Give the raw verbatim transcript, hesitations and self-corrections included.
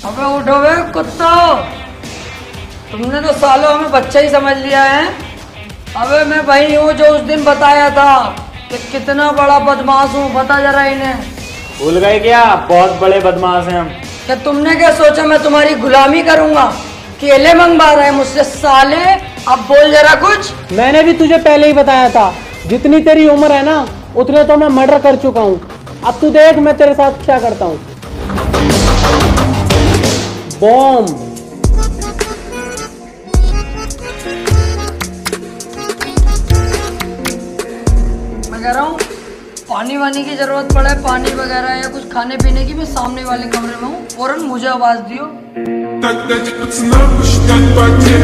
अबे उठो बे कुत्तो, तुमने तो सालों हमें बच्चा ही समझ लिया है। अबे मैं वही हूँ जो उस दिन बताया था कि कितना बड़ा बदमाश हूँ, बता जरा इन्हें। भूल गए क्या? बहुत बड़े बदमाश हैं हम। क्या तुमने क्या सोचा मैं तुम्हारी गुलामी करूंगा? केले मंगवा रहे हैं मुझसे साले, अब बोल जरा कुछ। मैंने भी तुझे पहले ही बताया था, जितनी तेरी उम्र है ना उतने तो मैं मर्डर कर चुका हूँ। अब तू देख मैं तेरे साथ क्या करता हूँ। बॉम्ब। मैं कह रहा हूँ पानी वानी की जरूरत पड़े, पानी वगैरह या कुछ खाने पीने की, मैं सामने वाले कमरे में हूँ, फौरन मुझे आवाज दियो।